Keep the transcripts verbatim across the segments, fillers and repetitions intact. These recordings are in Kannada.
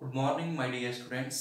Good morning my dear students.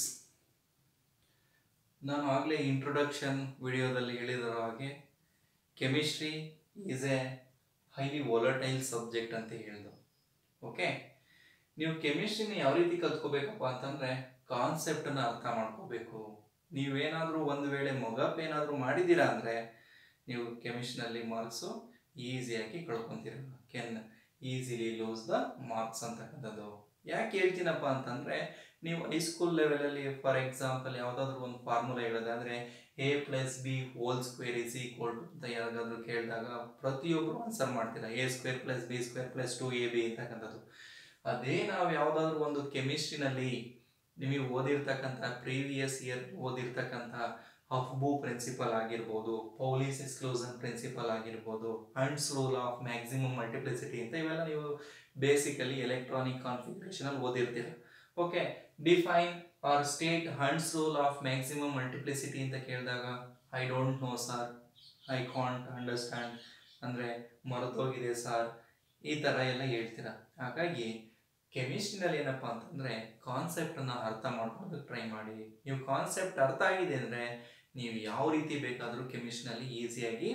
ನಾನು ಆಗಲೇ ಇಂಟ್ರೊಡಕ್ಷನ್ ವಿಡಿಯೋದಲ್ಲಿ ಹೇಳಿದ ಹಾಗೆ chemistry is a highly volatile subject ಅಂತ ಹೇಳಿದ್ರು. ಓಕೆ, ನೀವು ಕೆಮಿಸ್ಟ್ರಿನ ಯಾವ ರೀತಿ ಕಲ್ತ್ಕೋಬೇಕಪ್ಪ ಅಂತಂದರೆ ಕಾನ್ಸೆಪ್ಟನ್ನು ಅರ್ಥ ಮಾಡ್ಕೋಬೇಕು. ನೀವೇನಾದರೂ ಒಂದು ವೇಳೆ ಮೊಗಪ್ ಏನಾದರೂ ಮಾಡಿದ್ದೀರಾ ಅಂದರೆ ನೀವು ಕೆಮಿಸ್ಟ್ರಿನಲ್ಲಿ ಮಾರ್ಕ್ಸು ಈಸಿಯಾಗಿ ಕಳ್ಕೊತೀರ. Can easily lose the marks ಅಂತಕ್ಕಂಥದ್ದು. ಯಾಕೆ ಹೇಳ್ತೀನಪ್ಪ ಅಂತಂದರೆ, ನೀವು ಹೈಸ್ಕೂಲ್ ಲೆವೆಲಲ್ಲಿ ಫಾರ್ ಎಕ್ಸಾಂಪಲ್ ಯಾವುದಾದ್ರೂ ಒಂದು ಫಾರ್ಮುಲಾ ಹೇಳೋದು ಅಂದರೆ a plus b whole square is equal to ಅಂತ ಯಾರಿಗಾದ್ರೂ ಕೇಳಿದಾಗ ಪ್ರತಿಯೊಬ್ಬರು ಆನ್ಸರ್ ಮಾಡ್ತೀರಾ, a square plus b square plus two a b ಅಂತಕ್ಕಂಥದ್ದು. ಅದೇ ನಾವು ಯಾವುದಾದ್ರೂ ಒಂದು ಕೆಮಿಸ್ಟ್ರಿನಲ್ಲಿ ನಿಮಗೆ ಓದಿರ್ತಕ್ಕಂಥ ಪ್ರೀವಿಯಸ್ ಇಯರ್ ಓದಿರ್ತಕ್ಕಂಥ ಹಫ್ಬೂ ಪ್ರಿನ್ಸಿಪಲ್ ಆಗಿರ್ಬೋದು, ಪೌಲಿಸ್ ಎಕ್ಸ್ಕ್ಲೂಷನ್ ಪ್ರಿನ್ಸಿಪಲ್ ಆಗಿರ್ಬೋದು, Hund's rule of maximum multiplicity ಅಂತ ಇವೆಲ್ಲ ನೀವು ಬೇಸಿಕಲಿ ಎಲೆಕ್ಟ್ರಾನಿಕ್ ಕಾನ್ಫಿಗರೇಷನ್ ಅಲ್ಲಿ ಓದಿರ್ತೀರ. Okay, define or state Hund's rule of maximum multiplicity ಅಂತ ಕೇಳಿದಾಗ I don't know sir, I can't understand ಅಂದರೆ ಮರೆತೋಗಿದೆ ಸರ್, ಈ ಥರ ಎಲ್ಲ ಹೇಳ್ತೀರ. ಹಾಗಾಗಿ ಕೆಮಿಸ್ಟ್ರಿನಲ್ಲಿ ಏನಪ್ಪ ಅಂತಂದರೆ ಕಾನ್ಸೆಪ್ಟನ್ನು ಅರ್ಥ ಮಾಡ್ಕೊಳ್ಳೋದಕ್ಕೆ ಟ್ರೈ ಮಾಡಿ. ನೀವು ಕಾನ್ಸೆಪ್ಟ್ ಅರ್ಥ ಆಗಿದೆ ಅಂದರೆ ನೀವು ಯಾವ ರೀತಿ ಬೇಕಾದರೂ ಕೆಮಿಸ್ಟ್ರಿನಲ್ಲಿ ಈಸಿಯಾಗಿ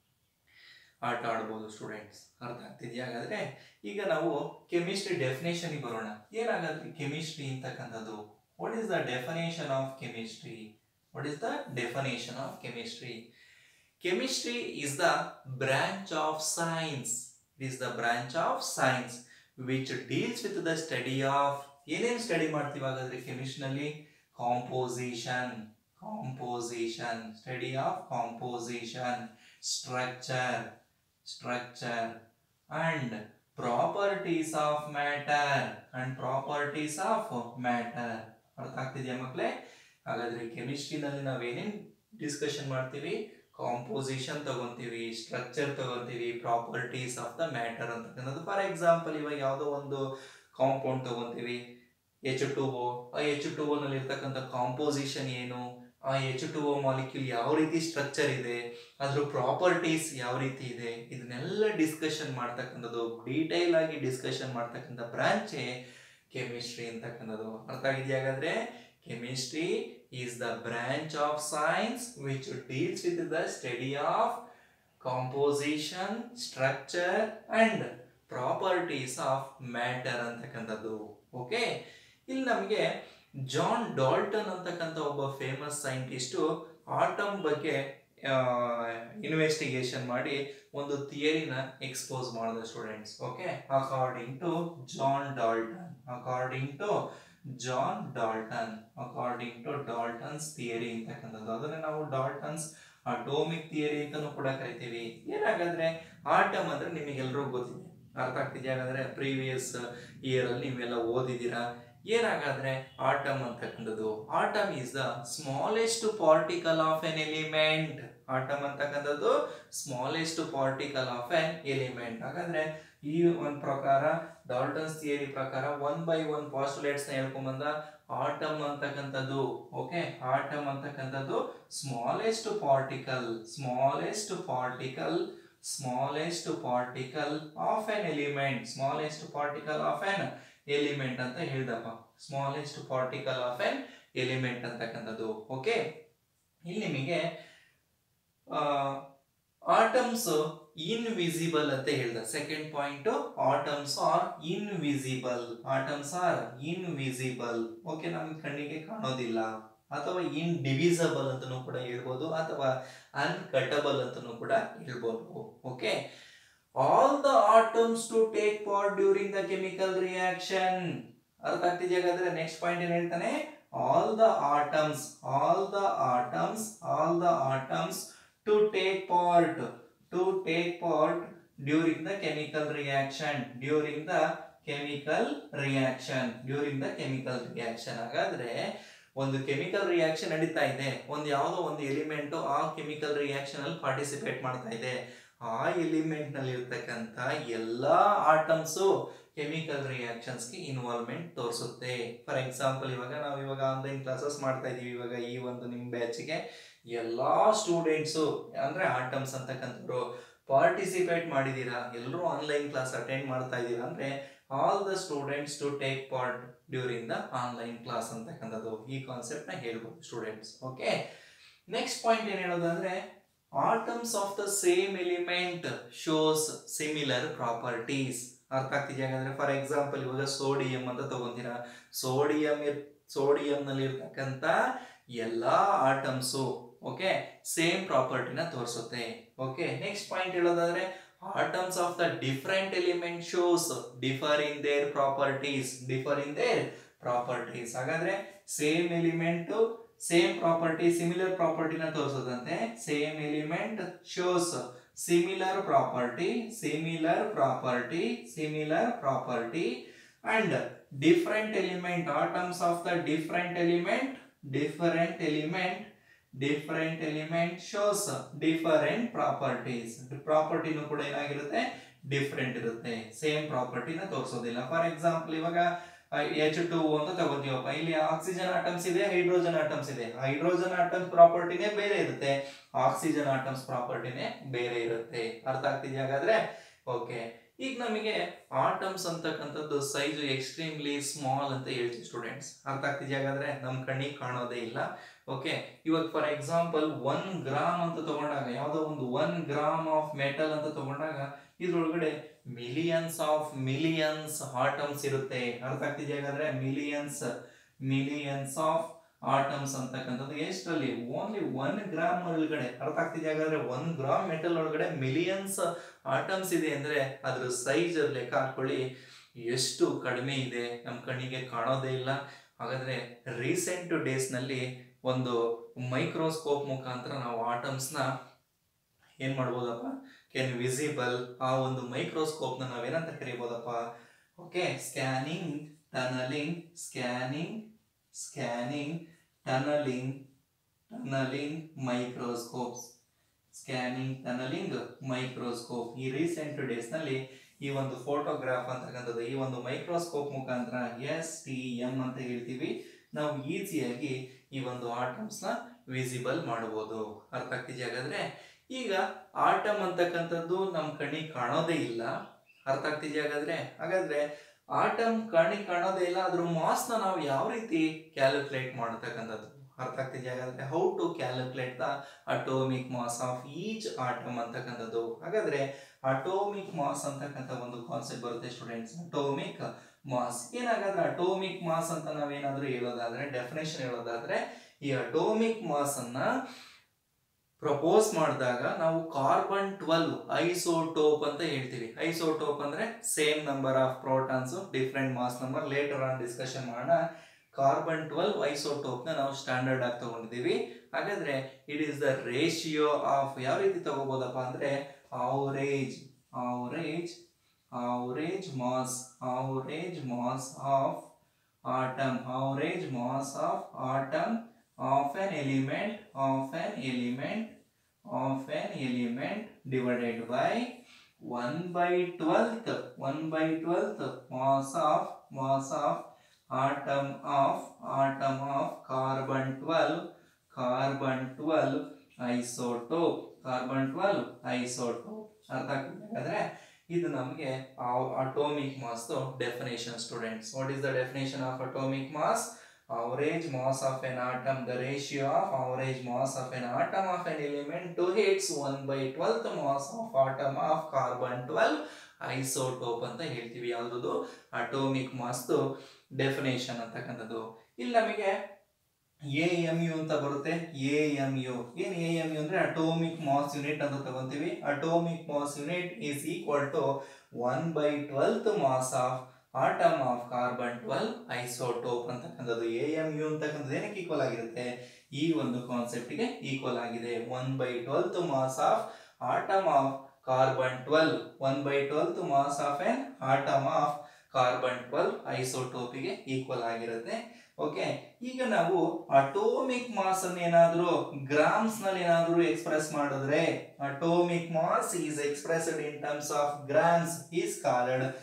ಆಟ ಆಡ್ಬೋದು ಸ್ಟೂಡೆಂಟ್ಸ್. ಅರ್ಥ ಆಗ್ತಿದೆಯಾ? ಹಾಗಾದರೆ ಈಗ ನಾವು ಕೆಮಿಸ್ಟ್ರಿ ಡೆಫಿನೇಷನ್ಗೆ ಬರೋಣ. ಏನಾಗುತ್ತೆ ಕೆಮಿಸ್ಟ್ರಿ ಅಂತಕ್ಕಂಥದ್ದು? What is the definition of chemistry? What is the definition of chemistry? Chemistry is the branch of science. It is the branch of science which deals with the study of ಏನೇನು ಸ್ಟಡಿ ಮಾಡ್ತೀವಿ ಹಾಗಾದ್ರೆ ಕೆಮಿಸ್ಟ್ರಿನಲ್ಲಿ? Composition, composition study of composition, structure, structure and properties of matter and properties of matter. ಅರ್ಥ ಆಗ್ತಿದೆಯಾ ಮಕ್ಕಳೇ? ಹಾಗಾದ್ರೆ ಕೆಮಿಸ್ಟ್ರಿನಲ್ಲಿ ನಾವೇನೇನು ಡಿಸ್ಕಷನ್ ಮಾಡ್ತೀವಿ? ಕಾಂಪೋಸಿಷನ್ ತಗೊಂತೀವಿ, ಸ್ಟ್ರಕ್ಚರ್ ತಗೊಂತೀವಿ, ಪ್ರಾಪರ್ಟೀಸ್ ಆಫ್ ದ ಮ್ಯಾಟರ್ ಅಂತಕ್ಕಂಥದ್ದು. ಫಾರ್ ಎಕ್ಸಾಂಪಲ್ ಇವಾಗ ಯಾವುದೋ ಒಂದು ಕಾಂಪೌಂಡ್ ತಗೊಂತೀವಿ, ಎಚ್ ಟು ಓ. ಆ ಎಚ್ ಟು ಓ ನಲ್ಲಿ ಇರ್ತಕ್ಕಂಥ ಕಾಂಪೋಸಿಷನ್ ಏನು, ಆ ಎಚ್ ಟು ಓ ಮಾಲಿಕ್ಯೂಲ್ ಯಾವ ರೀತಿ ಸ್ಟ್ರಕ್ಚರ್ ಇದೆ, ಅದ್ರ ಪ್ರಾಪರ್ಟೀಸ್ ಯಾವ ರೀತಿ ಇದೆ, ಇದನ್ನೆಲ್ಲ ಡಿಸ್ಕಷನ್ ಮಾಡ್ತಕ್ಕಂಥದ್ದು, ಡೀಟೈಲ್ ಆಗಿ ಡಿಸ್ಕಷನ್ ಮಾಡ್ತಕ್ಕಂಥ ಬ್ರಾಂಚೇ ಕೆಮಿಸ್ಟ್ರಿ ಅಂತಕ್ಕಂಥದ್ದು. ಅರ್ಥ ಆಗಿದೆಯಾ? ಹಾಗಾದ್ರೆ chemistry is the branch of science which deals with the study of composition, structure and properties of matter ಅಂತಕ್ಕಂಥದ್ದು. ಓಕೆ, ಇಲ್ಲಿ ನಮಗೆ ಜಾನ್ ಡಾಲ್ಟನ್ ಅಂತಕ್ಕಂಥ ಒಬ್ಬ ಫೇಮಸ್ ಸೈಂಟಿಸ್ಟು ಆಟಮ್ ಬಗ್ಗೆ ಇನ್ವೆಸ್ಟಿಗೇಷನ್ ಮಾಡಿ ಒಂದು ಥಿಯರಿನ ಎಕ್ಸ್ಪೋಸ್ ಮಾಡಿದ students. Okay, according to John Dalton, according to John Dalton according to Dalton's theory ಅಂತಕ್ಕಂಥದ್ದು. ಅದನ್ನ ನಾವು ಡಾಲ್ಟನ್ಸ್ ಅಟೋಮಿಕ್ ಥಿಯರಿ ಅಂತಾನೂ ಕೂಡ ಕರಿತೀವಿ. ಏನಾಗಾದ್ರೆ ಆಟಮ್ ಅಂದ್ರೆ ನಿಮಗೆಲ್ಲರಿಗೂ ಗೊತ್ತಿದೆ. ಅರ್ಥ ಆಗ್ತಿದೆಯಾ? ಹಾಗಾದ್ರೆ ಪ್ರೀವಿಯಸ್ ಇಯರ್ ಅಲ್ಲಿ ನೀವೆಲ್ಲ ಓದಿದ್ದೀರಾ. ಏನಾಗಾದ್ರೆ ಆಟಮ್ ಅಂತಕ್ಕಂಥದ್ದು, atom is the smallest particle of an element. Atom ಅಂತಕ್ಕಂಥದ್ದು smallest particle of an element. ಹಾಗಾದ್ರೆ ಈ ಒಂದು ಪ್ರಕಾರ ಡಾಲ್ಟನ್ಸ್ ಥಿಯರಿ ಪ್ರಕಾರ ಒನ್ ಬೈ ಒನ್ ಪಾಸ್ಟುಲೇಟ್ಸ್ ನ ಹೇಳ್ಕೊಂಡ್ಬಂದ ಆಟಮ್ ಅಂತಕ್ಕಂಥದ್ದು. ಓಕೆ, ಆಟಮ್ ಅಂತಕ್ಕಂಥದ್ದು smallest particle, smallest particle, smallest particle of an element, smallest particle of an element ಅಂತ ಹೇಳ್ದಪ್ಪ. Smallest particle of an element ಅಂತಕ್ಕಂಥದ್ದು. ಓಕೆ, ಇಲ್ಲಿ ನಿಮಗೆ ಆಟಮ್ಸ್ ಇನ್ವಿಸಿಬಲ್ ಅಂತ ಹೇಳ್ದ. Second point, atoms are invisible, atoms are invisible. Okay, ನಮ್ಗೆ ಕಣ್ಣಿಗೆ ಕಾಣೋದಿಲ್ಲ, ಅಥವಾ ಇನ್ಡಿವಿಸಿಬಲ್ ಅಂತನೂ ಕೂಡ ಹೇಳ್ಬೋದು, ಅಥವಾ ಅನ್ಕಟಬಲ್ ಅಂತನೂ ಕೂಡ ಹೇಳ್ಬೋದು. Okay, all the atoms to take part during the chemical reaction. ಅರ್ಥ ಆಗ್ತಿದೆಯಾ? ಹಾಗಾದ್ರೆ ನೆಕ್ಸ್ಟ್ ಪಾಯಿಂಟ್ ಏನ್ ಹೇಳ್ತಾನೆ? All the atoms, all the atoms, all the atoms to take part, to take part during the chemical reaction, during the chemical reaction, during the chemical reaction. ಹಾಗಾದ್ರೆ ಒಂದು ಕೆಮಿಕಲ್ ರಿಯಾಕ್ಷನ್ ನಡೀತಾ ಇದೆ, ಒಂದು ಯಾವುದೋ ಒಂದು ಎಲಿಮೆಂಟ್ ಆ ಕೆಮಿಕಲ್ ರಿಯಾಕ್ಷನ್ ಅಲ್ಲಿ ಪಾರ್ಟಿಸಿಪೇಟ್ ಮಾಡ್ತಾ ಇದೆ, ಆ ಎಲಿಮೆಂಟ್ ನಲ್ಲಿ ಇರ್ತಕ್ಕಂಥ ಎಲ್ಲಾ ಆಟಮ್ಸು ಕೆಮಿಕಲ್ ರಿಯಾಕ್ಷನ್ಸ್ ಗೆ ಇನ್ವಾಲ್ವ್ಮೆಂಟ್ ತೋರಿಸುತ್ತೆ. ಫಾರ್ ಎಕ್ಸಾಂಪಲ್ ಇವಾಗ ನಾವು ಇವಾಗ ಆನ್ಲೈನ್ ಕ್ಲಾಸಸ್ ಮಾಡ್ತಾ ಇದೀವಿ. ಇವಾಗ ಈ ಒಂದು ನಿಮ್ಮ ಬ್ಯಾಚ್ಗೆ ಎಲ್ಲಾ ಸ್ಟೂಡೆಂಟ್ಸು ಅಂದ್ರೆ ಆಟಮ್ಸ್ ಅಂತಕ್ಕಂಥವ್ರು ಪಾರ್ಟಿಸಿಪೇಟ್ ಮಾಡಿದ್ದೀರಾ, ಎಲ್ಲರೂ ಆನ್ಲೈನ್ ಕ್ಲಾಸ್ ಅಟೆಂಡ್ ಮಾಡ್ತಾ ಇದ್ದೀರಾ ಅಂದ್ರೆ all the students to take part during the online class ಅಂತಕ್ಕಂಥದ್ದು ಈ ಕಾನ್ಸೆಪ್ಟ್ ನ ಹೇಳ್ಬೋದು ಸ್ಟೂಡೆಂಟ್ಸ್. ಓಕೆ, ನೆಕ್ಸ್ಟ್ ಪಾಯಿಂಟ್ ಏನ್ ಹೇಳೋದು ಅಂದ್ರೆ atoms of the same element shows similar properties. ಅರ್ಥ ಆಗ್ತಿದೆಯಾ ಹಾಗಾದ್ರೆ? ಫಾರ್ ಎಕ್ಸಾಂಪಲ್ ಇವಾಗ ಸೋಡಿಯಂ ಅಂತ ತಗೊಂತೀರಾ, ಸೋಡಿಯಂ ಸೋಡಿಯಂ ನಲ್ಲಿ ಇರ್ತಕ್ಕಂಥ ಎಲ್ಲಾ ಆಟಮ್ಸು ಓಕೆ ಸೇಮ್ ಪ್ರಾಪರ್ಟಿನ ತೋರಿಸುತ್ತೆ. ಓಕೆ, ನೆಕ್ಸ್ಟ್ ಪಾಯಿಂಟ್ ಹೇಳೋದಾದ್ರೆ atoms of the different element shows differ in their properties differ in their properties. ಹಾಗಾದ್ರೆ same element same property similar ಪ್ರಾಪರ್ಟಿನ ತೋರಿಸೋದಂತೆ same element shows similar property similar property similar property and different element atoms of the different element different element different element shows different properties. ಪ್ರಾಪರ್ಟಿನೂ ಕೂಡ ಏನಾಗಿರುತ್ತೆ ಡಿಫರೆಂಟ್ ಇರುತ್ತೆ, ಸೇಮ್ ಪ್ರಾಪರ್ಟಿನ ತೋರಿಸೋದಿಲ್ಲ. ಫಾರ್ ಎಕ್ಸಾಂಪಲ್ ಇವಾಗ ಎಚ್ ಟು ಅಂತ ತಗೋತೀವಪ್ಪ, ಇಲ್ಲಿ ಆಕ್ಸಿಜನ್ ಆಟಮ್ಸ್ ಇದೆ, ಹೈಡ್ರೋಜನ್ ಆಟಮ್ಸ್ ಇದೆ. ಹೈಡ್ರೋಜನ್ ಆಟಮ್ಸ್ ಪ್ರಾಪರ್ಟಿನೇ ಬೇರೆ ಇರುತ್ತೆ, ಆಕ್ಸಿಜನ್ ಆಟಮ್ಸ್ ಪ್ರಾಪರ್ಟಿನೇ ಬೇರೆ ಇರುತ್ತೆ. ಅರ್ಥ ಆಗ್ತಿದೆಯಾ ಹಾಗಾದ್ರೆ? ಓಕೆ, ಈಗ ನಮಗೆ ಆಟಮ್ಸ್ ಅಂತಕ್ಕಂಥದ್ದು ಸೈಜ್ ಎಕ್ಸ್ಟ್ರೀಮ್ಲಿ ಸ್ಮಾಲ್ ಅಂತ ಹೇಳ್ತೀವಿ ಸ್ಟೂಡೆಂಟ್ಸ್. ಅರ್ಥ ಆಗ್ತಿದೆಯಾ ಹಾಗಾದ್ರೆ? ನಮ್ ಕಣ್ಣಿಗೆ ಕಾಣೋದೇ ಇಲ್ಲ. ಓಕೆ, ಇವಾಗ ಫಾರ್ ಎಕ್ಸಾಂಪಲ್ ಒನ್ ಗ್ರಾಮ್ ಅಂತ ತಗೊಂಡಾಗ, ಯಾವ್ದೋ ಒಂದು ಒನ್ ಗ್ರಾಮ್ ಆಫ್ ಮೆಟಲ್ ಅಂತ ತಗೊಂಡಾಗ ಇದ್ರೊಳಗಡೆ ಮಿಲಿಯನ್ಸ್ ಆಫ್ ಮಿಲಿಯನ್ಸ್ ಆಟಮ್ಸ್ ಇರುತ್ತೆ. ಅರ್ಥ ಆಗ್ತಿದೆಯಾ ಹಾಗಾದ್ರೆ? ಮಿಲಿಯನ್ಸ್ ಮಿಲಿಯನ್ಸ್ ಆಫ್ ಆಟಮ್ಸ್ ಅಂತಕ್ಕಂಥದ್ದು ಎಷ್ಟರಲ್ಲಿ? ಓನ್ಲಿ ಒನ್ ಗ್ರಾಮ್ ಒಳಗಡೆ. ಅರ್ಥ ಆಗ್ತಿದೆಯಾ ಹಾಗಾದ್ರೆ? ಒನ್ ಗ್ರಾಮ್ ಮೆಟಲ್ ಒಳಗಡೆ ಮಿಲಿಯನ್ಸ್ ಆಟಮ್ಸ್ ಇದೆ ಅಂದ್ರೆ ಅದ್ರ ಸೈಜ್ ಲೆಕ್ಕ ಹಾಕೊಳ್ಳಿ ಎಷ್ಟು ಕಡಿಮೆ ಇದೆ, ನಮ್ ಕಣ್ಣಿಗೆ ಕಾಣೋದೇ ಇಲ್ಲ. ಹಾಗಾದ್ರೆ ರೀಸೆಂಟ್ ಡೇಸ್ ನಲ್ಲಿ ಒಂದು ಮೈಕ್ರೋಸ್ಕೋಪ್ ಮುಖಾಂತರ ನಾವು ಆಟಮ್ಸ್ ನ ಏನ್ ಮಾಡ್ಬೋದಪ್ಪ, ಕೆನ್ ವಿಸಿಬಲ್. ಆ ಒಂದು ಮೈಕ್ರೋಸ್ಕೋಪ್ ನ ನಾವೇನಂತ ಕರಿಬೋದಪ್ಪ? Okay, scanning tunnelling scanning scanning tunnelling tunnelling microscopes scanning tunnelling microscope. ಈ ರೀಸೆಂಟ್ ಡೇಸ್ ನಲ್ಲಿ ಈ ಒಂದು ಫೋಟೋಗ್ರಾಫ್ ಅಂತಕ್ಕಂಥದ್ದು ಈ ಒಂದು ಮೈಕ್ರೋಸ್ಕೋಪ್ ಮುಖಾಂತರ ಎಸ್ ಟಿ ಎಂ ಅಂತ ಹೇಳ್ತೀವಿ, ನಾವು ಈಸಿಯಾಗಿ ಈ ಒಂದು ಆಟಮ್ಸ್ ನ ವಿಸಿಬಲ್ ಮಾಡಬಹುದು. ಅರ್ಥ ಆಗ್ತಿದೆಯಾ ಹಾಗಾದ್ರೆ? ಈಗ ಆಟಮ್ ಅಂತಕ್ಕಂಥದ್ದು ನಮ್ ಕಣ್ಣಿಗೆ ಕಾಣೋದೇ ಇಲ್ಲ. ಅರ್ಥ ಆಗ್ತಿದೆಯಾ ಹಾಗಾದ್ರೆ? ಹಾಗಾದ್ರೆ ಆಟಮ್ ಕಣ್ಣಿಗೆ ಕಾಣೋದೇ ಇಲ್ಲ, ಅದ್ರ ಮಾಸ್ ನ ನಾವು ಯಾವ ರೀತಿ ಕ್ಯಾಲ್ಕುಲೇಟ್ ಮಾಡತಕ್ಕಂಥದ್ದು? ಅರ್ಥ ಆಗ್ತಿದೆಯಾ ಹಾಗಾದ್ರೆ? How to calculate the atomic mass of each atom ಅಂತಕ್ಕಂಥದ್ದು. ಹಾಗಾದ್ರೆ ಅಟೋಮಿಕ್ ಮಾಸ್ ಅಂತಕ್ಕಂಥ ಒಂದು ಕಾನ್ಸೆಪ್ಟ್ ಬರುತ್ತೆ ಸ್ಟೂಡೆಂಟ್ಸ್. ಅಟೋಮಿಕ್ ಮಾಸ್ ಏನಾಗಾದ್ರೆ ಅಟೋಮಿಕ್ ಮಾಸ್ ಅಂತ ನಾವೇನಾದ್ರೂ ಹೇಳೋದಾದ್ರೆ, ಡೆಫಿನೇಷನ್ ಹೇಳೋದಾದ್ರೆ, ಈ ಅಟೋಮಿಕ್ ಮಾಸ್ ಅನ್ನ ಪ್ರಪೋಸ್ ಮಾಡಿದಾಗ ನಾವು ಕಾರ್ಬನ್ ಟ್ವೆಲ್ವ್ ಐಸೋಟೋಪ್ ಅಂತ ಹೇಳ್ತೀವಿ. ಐಸೋಟೋಪ್ ಅಂದ್ರೆ same number of protons different mass number. Later on discussion ಮಾಡೋಣ. ಕಾರ್ಬನ್ ಟ್ವೆಲ್ವ್ ಐಸೋಟೋಪ್ ನ ನಾವು ಸ್ಟ್ಯಾಂಡರ್ಡ್ ಆಗಿ ತಗೊಂಡಿದೀವಿ. ಹಾಗಾದ್ರೆ it is the ratio of, ಯಾವ ರೀತಿ ತಗೋಬಹುದಪ್ಪ ಅಂದ್ರೆ average average average mass average mass of atom average mass of atom of an element of an element of an element divided by one by twelfth one by twelfth mass of mass of atom of atom of carbon twelve carbon twelve isotope carbon twelve isotope. ಅರ್ಥ ಆಗ್ತಿದೆ? ಇದು ನಮಗೆ atomic mass definition students. What is the definition of atomic mass? Average mass of an atom, the ratio of average mass of an atom of an element to its one by twelfth mass of atom of carbon twelve isotope ಅಂತ ಹೇಳ್ತೀವಿ. ಯಾವುದು? ಅಟೋಮಿಕ್ ಮಾಸ್ ಡೆಫಿನೇಷನ್ ಅಂತಕ್ಕಂಥದ್ದು. ಇಲ್ಲಿ ನಮಗೆ ಎ ಎಂ ಯು ಅಂತ ಬರುತ್ತೆ. ಎ ಎಂ ಯು ಏನ್? ಎ ಎಂ ಯು ಅಂದ್ರೆ ಅಟೋಮಿಕ್ ಮಾಸ್ ಯೂನಿಟ್ ಅಂತ ತಗೊಂತೀವಿ. Atomic mass unit is equal to one by twelfth mass of atom of carbon twelve isotope ಅಂತಕ್ಕಂಥದ್ದು. ಎ ಎಂ ಯು ಅಂತಕ್ಕಂಥದ್ದು ಏನಕ್ಕೆ ಈಕ್ವಲ್ ಆಗಿರುತ್ತೆ? ಈ ಒಂದು ಕಾನ್ಸೆಪ್ಟ್ ಗೆ ಈಕ್ವಲ್ ಆಗಿದೆ. One by twelfth mass of atom of carbon twelve one by twelfth mass of an atom of carbon twelve isotope ಗೆ ಈಕ್ವಲ್ ಆಗಿರುತ್ತೆ. ಓಕೆ, ಈಗ ನಾವು ಅಟೋಮಿಕ್ ಮಾಸ್ ಅನ್ನು ಏನಾದ್ರೂ ಗ್ರಾಮ್ಸ್ ನಲ್ಲಿ ಏನಾದ್ರೂ ಎಕ್ಸ್ಪ್ರೆಸ್ ಮಾಡಿದ್ರೆ, atomic mass is expressed in terms of grams is called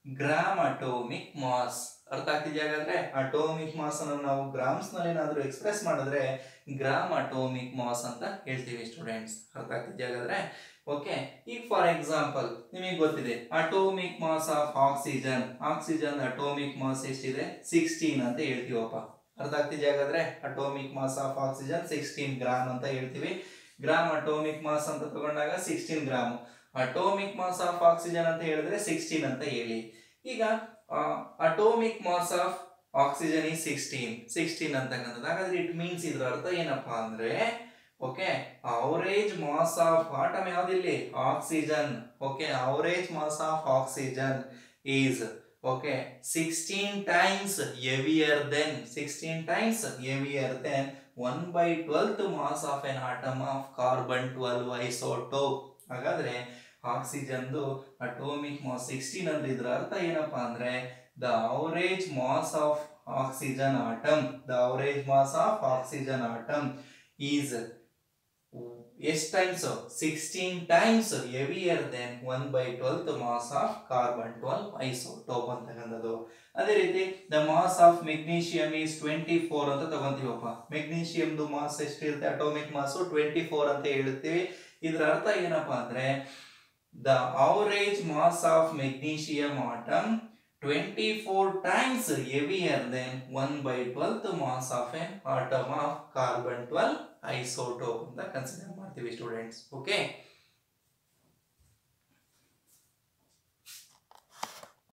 gram atomic mass. ಅರ್ಥ ಆಗ್ತಿದೆಯಾ ಹಾಗಾದ್ರೆ? ಅಟೋಮಿಕ್ ಮಾಸ್ ಅನ್ನು ನಾವು ಗ್ರಾಮ್ಸ್ ನಲ್ಲಿ ಏನಾದ್ರೂ ಎಕ್ಸ್ಪ್ರೆಸ್ ಮಾಡಿದ್ರೆ ಗ್ರಾಮ್ ಅಟೋಮಿಕ್ ಮಾಸ್ ಅಂತ ಹೇಳ್ತೀವಿ ಸ್ಟೂಡೆಂಟ್ಸ್. ಅರ್ಥ ಆಗ್ತಿದೆಯಾ ಹಾಗಾದ್ರೆ? ಓಕೆ, ಈಗ ಫಾರ್ ಎಕ್ಸಾಂಪಲ್ ನಿಮಗೆ ಗೊತ್ತಿದೆ atomic mass of oxygen. Oxygen atomic mass ಎಷ್ಟಿದೆ? ಸಿಕ್ಸ್ಟೀನ್ ಅಂತ ಹೇಳ್ತೀವಪ್ಪ. ಅರ್ಥ ಆಗ್ತಿದೆಯಾ ಹಾಗಾದ್ರೆ? Atomic mass of oxygen sixteen gram ಅಂತ ಹೇಳ್ತೀವಿ. ಗ್ರಾಮ್ ಅಟೋಮಿಕ್ ಮಾಸ್ ಅಂತ ತಗೊಂಡಾಗ sixteen gram. Atomic mass of oxygen ಅಂತ ಹೇಳಿದ್ರೆ ಸಿಕ್ಸ್ಟೀನ್ ಅಂತ ಹೇಳಿ. ಈಗ ಅಟೋಮಿಕ್ ಮಾಸ್ ಆಫ್ ಆಕ್ಸಿಜನ್ ಈ ಸಿಕ್ಸ್ಟೀನ್ ಸಿಕ್ಸ್ಟೀನ್ ಅಂತಕ್ಕಂಥದ್ದು. ಹಾಗಾದ್ರೆ ಇಟ್ ಮೀನ್ಸ್ ಇದ್ರ ಅರ್ಥ ಏನಪ್ಪಾ ಅಂದ್ರೆ, okay, average mass of atom ಯಾವ್ದಿಲ್ಲಿ? Oxygen. Okay, average mass of oxygen is okay sixteen times heavier than sixteen times heavier than one by twelfth mass of an atom of carbon twelve isotope. ಹಾಗಾದ್ರೆ ಆಕ್ಸಿಜನ್ದು ಅಟೋಮಿಕ್ ಮಾಸ್ ಸಿಕ್ಸ್ಟೀನ್ ಅಂದ್ರೆ ಇದ್ರ ಅರ್ಥ ಏನಪ್ಪಾ ಅಂದ್ರೆ, the average mass of oxygen atom the average mass of oxygen atom is ಎಷ್ಟು times? Sixteen times heavier than one by twelfth mass of carbon twelve isotope ಅಂತಕ್ಕಂಥದ್ದು. ಅದೇ ರೀತಿ the mass of magnesium is twenty four ಅಂತ ತಗೊಂತೀವಪ್ಪ. ಮೆಗ್ನೀಷಿಯಂದು ಮಾಸ್ ಎಷ್ಟಿರುತ್ತೆ? ಅಟೋಮಿಕ್ ಮಾಸ್ ಟ್ವೆಂಟಿ ಫೋರ್ ಅಂತ ಹೇಳ್ತೀವಿ. ಇದರ ಅರ್ಥ ಏನಪ್ಪಾ ಅಂದ್ರೆ, the average mass of magnesium atom twenty four times heavier than one by twelfth mass of an atom of carbon twelve isotope ಅಂತ ಕನ್ಸಿಡರ್ ಮಾಡ್ತೀವಿ ಸ್ಟೂಡೆಂಟ್ಸ್. ಓಕೆ.